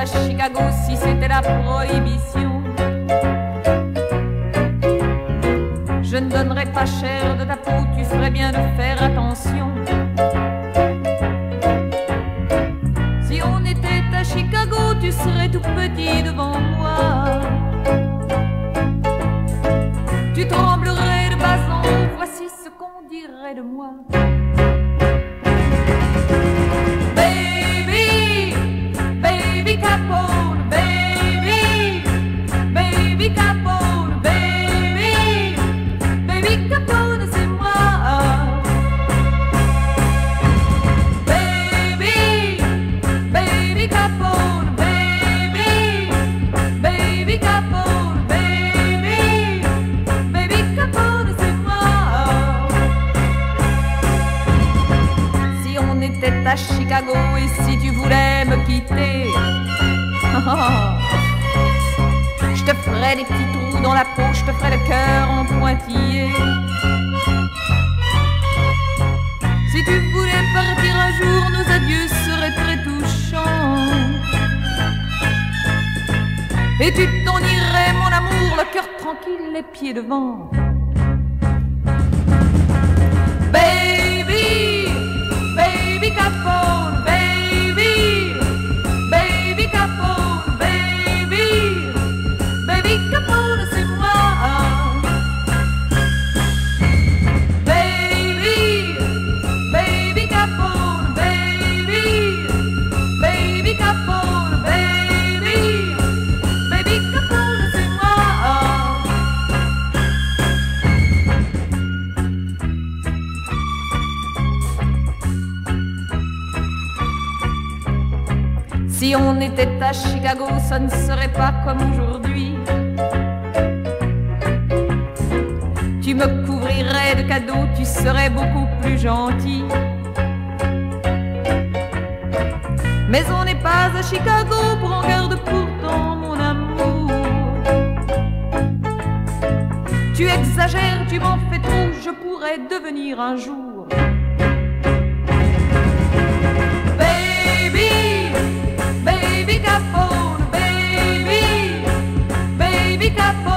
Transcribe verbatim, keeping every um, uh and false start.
Chicago si c'était la prohibition. Je ne donnerais pas cher de ta peau, tu ferais bien de faire attention. Si on était à Chicago, tu serais tout petit devant moi. Tu tremblerais de bas en haut, voici ce qu'on dirait de moi. Baby, baby Capone, baby, baby Capone, baby, baby Capone, c'est moi. Baby, baby Capone, baby, baby Capone, baby, baby Capone, c'est moi. Si on était à Chicago et si tu voulais me quitter, je te ferais des petits trous dans la peau, je te ferais le cœur en pointillé. Si tu voulais partir un jour, nos adieux seraient très touchants. Et tu t'en irais, mon amour, le cœur tranquille, les pieds devant. Baby, baby Capone, baby, baby Capone, baby, baby Capone, c'est moi. Baby, baby Capone, baby, baby Capone, baby, baby Capone, c'est moi. Si on était à Chicago, ça ne serait pas comme aujourd'hui. Tu me couvrirais de cadeaux, tu serais beaucoup plus gentil. Mais on n'est pas à Chicago, prends garde pourtant, mon amour. Tu exagères, tu m'en fais trop, je pourrais devenir un jour. Baby, baby Capone, baby, baby Capone.